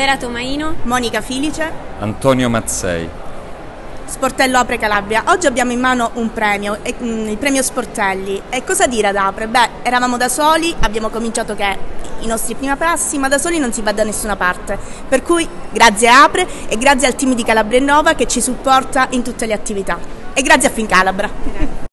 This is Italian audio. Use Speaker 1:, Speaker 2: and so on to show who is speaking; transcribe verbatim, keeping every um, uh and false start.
Speaker 1: Vera Tomaino,
Speaker 2: Monica Filice,
Speaker 3: Antonio Mazzei.
Speaker 2: Sportello Apre Calabria. Oggi abbiamo in mano un premio, il premio Sportelli. E cosa dire ad Apre? Beh, eravamo da soli, abbiamo cominciato che i nostri prima passi, ma da soli non si va da nessuna parte. Per cui grazie a Apre e grazie al team di Calabria Innova che ci supporta in tutte le attività. E grazie a Fincalabra.